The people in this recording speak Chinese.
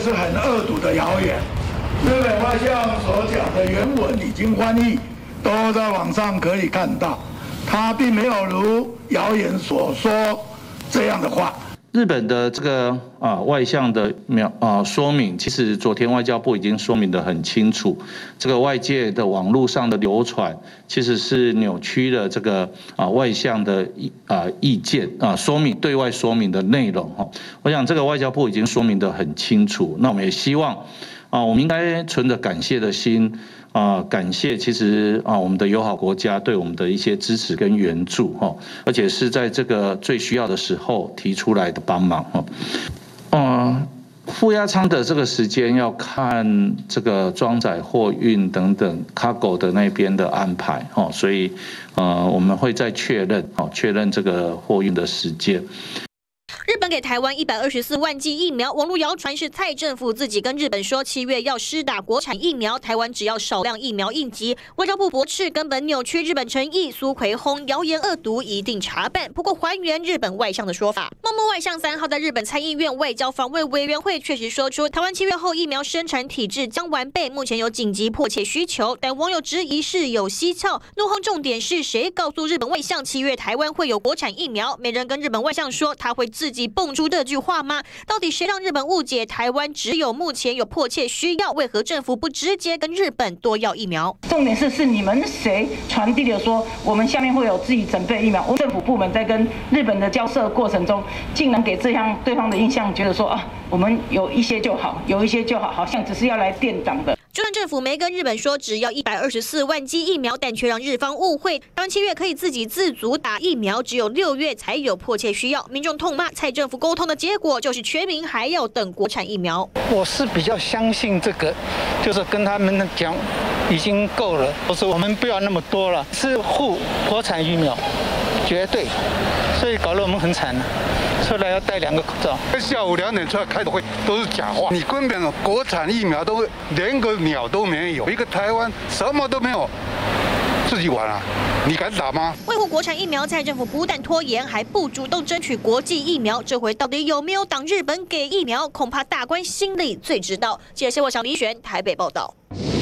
是很恶毒的谣言。日本外相所讲的原文已经翻译，都在网上可以看到，他并没有如谣言所说这样的话。 日本的这个外相的说明，其实昨天外交部已经说明得很清楚。这个外界的网络上的流传，其实是扭曲了这个外相的意见说明对外说明的内容哈。我想这个外交部已经说明得很清楚。那我们也希望我们应该存着感谢的心。 感谢其实我们的友好国家对我们的一些支持跟援助哈，而且是在这个最需要的时候提出来的帮忙哈。负压舱的这个时间要看这个装载货运等等 cargo 的那边的安排哈，所以我们会再确认这个货运的时间。 日本给台湾124万剂疫苗，网络谣传是蔡政府自己跟日本说7月要施打国产疫苗，台湾只要少量疫苗应急。外交部驳斥根本扭曲日本诚意，苏奎轰谣言恶毒，一定查办。不过还原日本外相的说法，茂木外相3号在日本参议院外交防卫委员会确实说出，台湾7月后疫苗生产体制将完备，目前有紧急迫切需求，但网友质疑是有蹊跷，怒轰重点是谁告诉日本外相7月台湾会有国产疫苗？没人跟日本外相说他会自己蹦出这句话吗？到底谁让日本误解台湾只有目前有迫切需要？为何政府不直接跟日本多要疫苗？ 重点是你们谁传递的说我们下面会有自己准备疫苗？我们政府部门在跟日本的交涉过程中，竟然给这样对方的印象，觉得说我们有一些就好，有一些就好，好像只是要来垫档的。 就算政府没跟日本说只要124万剂疫苗，但却让日方误会，台湾7月可以自给自足打疫苗，只有6月才有迫切需要。民众痛骂蔡政府沟通的结果就是全民还要等国产疫苗。 我是比较相信这个，就是跟他们讲已经够了，我说我们不要那么多了，是护国产疫苗，绝对，所以搞得我们很惨了。 出来要戴2个口罩。 下午2点出来开的会都是假话，你根本国产疫苗都连个鸟都没有，一个台湾什么都没有，自己玩啊？你敢打吗？ 维护国产疫苗，蔡政府不但拖延，还不主动争取国际疫苗，这回到底有没有挡日本给疫苗？恐怕大官心里最知道。记者谢国祥、李璇台北报道。